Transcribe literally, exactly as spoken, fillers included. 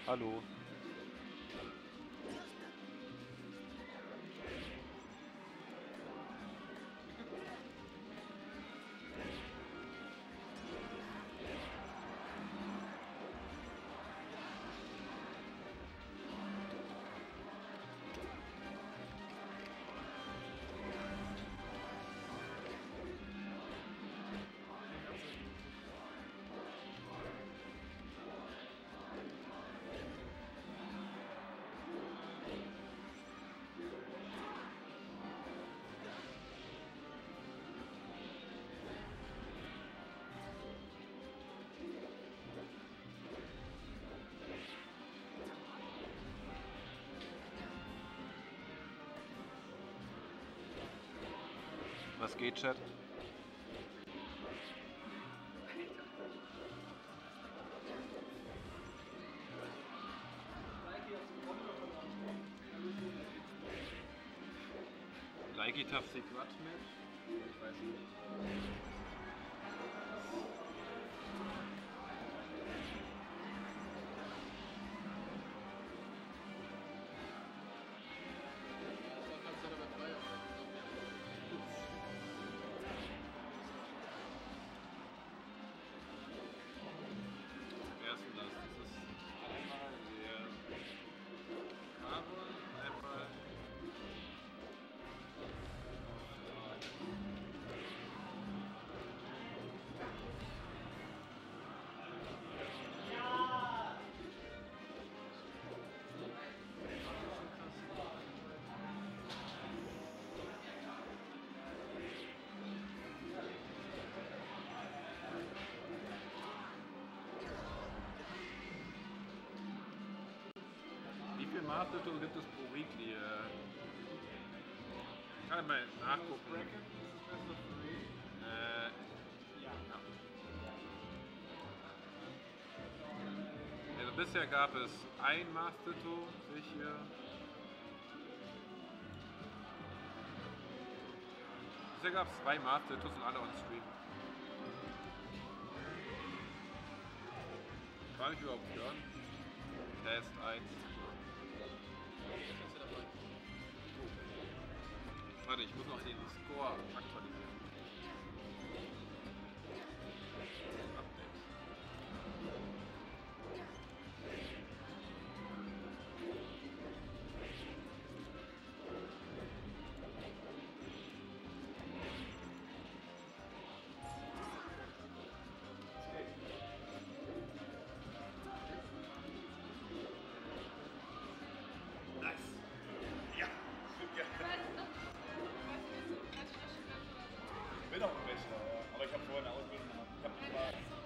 Hallo. Was geht, Chat? Like it auf Secret Match? Ich weiß nicht. Wer ist denn das? Das ist einmal der Charon, einmal wie viel Marth gibt es pro Weekly? Ich kann mal nachgucken. Äh, ja. Also bisher gab es ein Marth-Ditto, sehe ich hier. Bisher gab es zwei Marth-Dittos und alle on Stream. Kann ich überhaupt hören? Test eins. Warte, ich muss noch den Score aktualisieren. Update. Nice. Ja, ich bin auch ein Bachelor, ja. Aber ich habe vorher eine Ausbildung gemacht. Ich habe